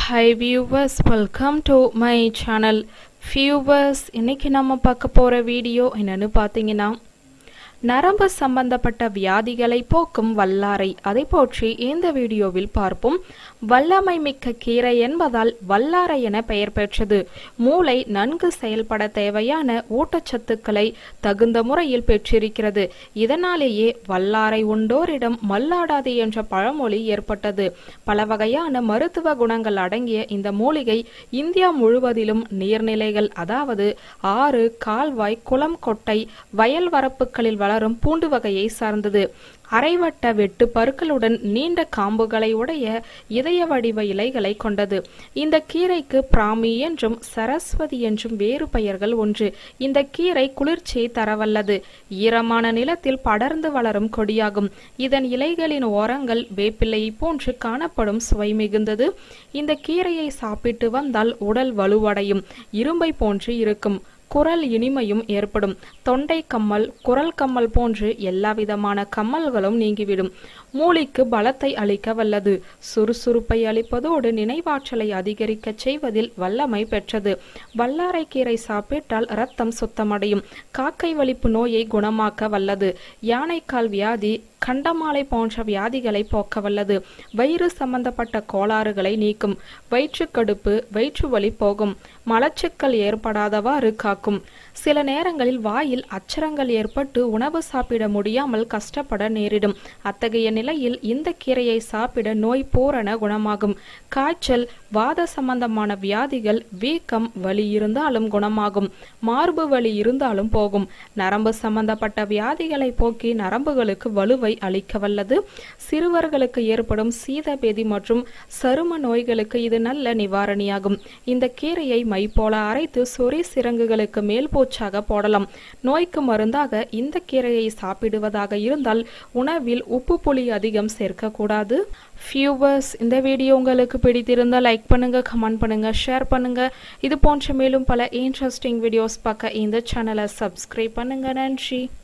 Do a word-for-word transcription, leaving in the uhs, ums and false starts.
Hi viewers, welcome to my channel. Viewers, இன்னைக்கு நம்ம பார்க்க போற வீடியோ என்னன்னு பாத்தீங்கன்னா நரம்பு சம்பந்தப்பட்ட வியாதிகளை போக்கும் வல்லாரை அதை பற்றி இந்த வீடியோவில் பார்ப்போம். வல்லமை மிக்க கீரை என்பதால் வல்லாரை என பெயர் பெற்றது. மூளை நன்கு செயல்பட தேவையான ஊட்டச்சத்துக்களை தகுந்த முறையில் பெற்றிருக்கிறது. இதனாலேயே வல்லாரை உண்டோரிடம் மல்லாடாது என்ற பழமொழி ஏற்பட்டது. பல வகையான மருத்துவ குணங்கள் அடங்கிய இந்த மூலிகை இந்தியா முழுவதிலும் நீர்நிலைகள், அதாவது ஆறு, கால்வாய், குளம், கொட்டை, வயல் வரப்புகளில் வளரும் பூண்டு வகையை சார்ந்தது. அரைவட்ட வெட்டு பற்களுடன் நீண்ட காம்புகளை உடைய இதய வடிவ இலைகளை கொண்டது. இந்த கீரைக்கு பிராமி என்றும் சரஸ்வதி என்றும் வேறு பெயர்கள் உண்டு. இந்த கீரை குளிர்ச்சியை தரவல்லது. ஈரமான நிலத்தில் படர்ந்து வளரும் கொடியாகும். இதன் இலைகளின் ஓரங்கள் வேப்பிலையை போன்று காணப்படும் சுவை மிகுந்தது. இந்த கீரையை சாப்பிட்டு வந்தால் உடல் வலுவடையும், இரும்பை போன்று இருக்கும், குரல் இனிமையும் ஏற்படும். தொண்டை கம்மல், குரல் கம்மல் போன்று எல்லா விதமான கம்மல்களும் நீங்கிவிடும். மூளைக்கு பலத்தை அளிக்க வல்லது. சுறுசுறுப்பை அளிப்பதோடு நினைவாற்றலை அதிகரிக்க செய்வதில் வல்லமை பெற்றது. வல்லாரை கீரை சாப்பிட்டால் இரத்தம் சுத்தமடையும். காக்கை வலிப்பு நோயை குணமாக்க வல்லது. யானைக்கால் வியாதி, கண்டமாலை போன்ற வியாதிகளை போக்க வல்லது. வயிறு சம்பந்தப்பட்ட கோளாறுகளை நீக்கும். வயிற்றுக்கடுப்பு, வயிற்று வலி போகும். மலச்சிக்கல் ஏற்படாதவாறு காக்கும். சில நேரங்களில் வாயில் அச்சரங்கள் ஏற்பட்டு உணவு சாப்பிட முடியாமல் கஷ்டப்பட நேரிடும். அத்தகைய நிலையில் இந்த கீரையை சாப்பிட நோய் பூரண குணமாகும். காய்ச்சல், வாத சம்பந்தமான வியாதிகள், வீக்கம், வலி இருந்தாலும் குணமாகும். மார்பு வலி இருந்தாலும் போகும். நரம்பு சம்பந்தப்பட்ட வியாதிகளை போக்கி நரம்புகளுக்கு வலுவை அளிக்க வல்லது. சிறுவர்களுக்கு ஏற்படும் சீதபேதி மற்றும் சரும நோய்களுக்கு இது நல்ல நிவாரணியாகும். இந்த கீரையை மை போல அரைத்து சொறி சிரங்குகளுக்கு மேல் பூச்சாக போடலாம். நோய்க்கு மருந்தாக இந்த கீரையை சாப்பிடுவதாக இருந்தால் உணவில் உப்பு புளி அதிகம் சேர்க்க கூடாது. வியூவர்ஸ், இந்த வீடியோ உங்களுக்கு பிடித்திருந்தால் லைக் பண்ணுங்க, கமெண்ட் பண்ணுங்க, ஷேர் பண்ணுங்க. இது போன்ற மேலும் பல இன்ட்ரெஸ்டிங் வீடியோஸ் பார்க்க இந்த சேனலை சப்ஸ்கிரைப் பண்ணுங்க. நன்றி.